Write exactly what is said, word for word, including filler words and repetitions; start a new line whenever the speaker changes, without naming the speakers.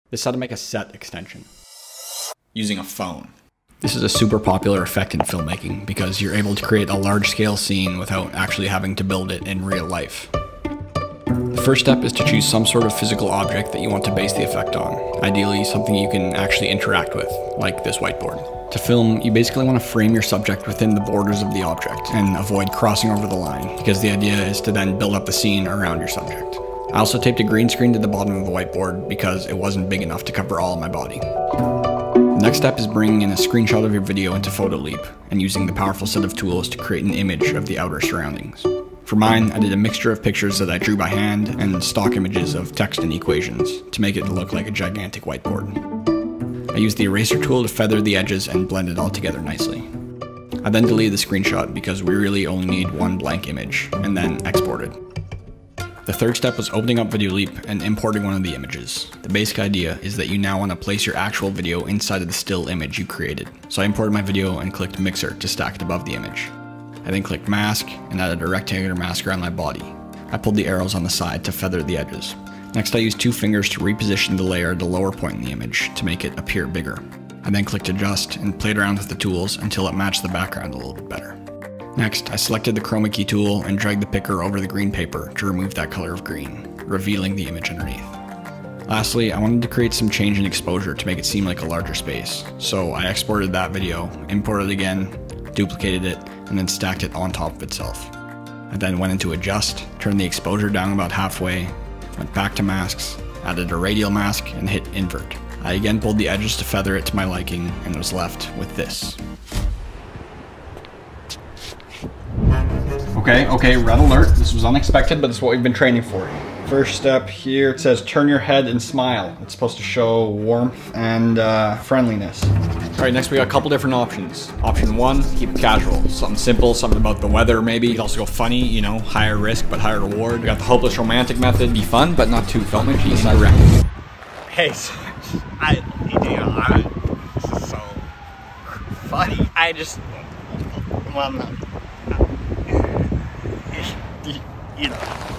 This is how to make a set extension using a phone.
This is a super popular effect in filmmaking because you're able to create a large-scale scene without actually having to build it in real life. The first step is to choose some sort of physical object that you want to base the effect on, ideally something you can actually interact with, like this whiteboard. To film, you basically want to frame your subject within the borders of the object and avoid crossing over the line, because the idea is to then build up the scene around your subject. I also taped a green screen to the bottom of the whiteboard because it wasn't big enough to cover all of my body. The next step is bringing in a screenshot of your video into Photoleap and using the powerful set of tools to create an image of the outer surroundings. For mine, I did a mixture of pictures that I drew by hand and stock images of text and equations to make it look like a gigantic whiteboard. I used the eraser tool to feather the edges and blend it all together nicely. I then deleted the screenshot because we really only need one blank image, and then exported. The third step was opening up Videoleap and importing one of the images. The basic idea is that you now want to place your actual video inside of the still image you created. So I imported my video and clicked Mixer to stack it above the image. I then clicked Mask and added a rectangular mask around my body. I pulled the arrows on the side to feather the edges. Next, I used two fingers to reposition the layer at the lower point in the image to make it appear bigger. I then clicked Adjust and played around with the tools until it matched the background a little bit better. Next, I selected the Chroma key tool and dragged the picker over the green paper to remove that color of green, revealing the image underneath. Lastly, I wanted to create some change in exposure to make it seem like a larger space, so I exported that video, imported it again, duplicated it, and then stacked it on top of itself. I then went into Adjust, turned the exposure down about halfway, went back to Masks, added a Radial Mask, and hit Invert. I again pulled the edges to feather it to my liking, and was left with this.
Okay, okay, red alert. This was unexpected, but it's what we've been training for. First step here, it says turn your head and smile. It's supposed to show warmth and uh, friendliness. All right, next we got a couple different options. Option one, keep it casual. Something simple, something about the weather maybe. You could also go funny, you know, higher risk but higher reward. We got the hopeless romantic method. Be fun, but not too filmish. Easy direct.
Hey, so, I, you know, I, this is so funny. I just, well, I'm not, you know.